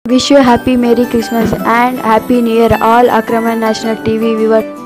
Wish you happy Merry Christmas and Happy New Year all Akraman National TV viewers.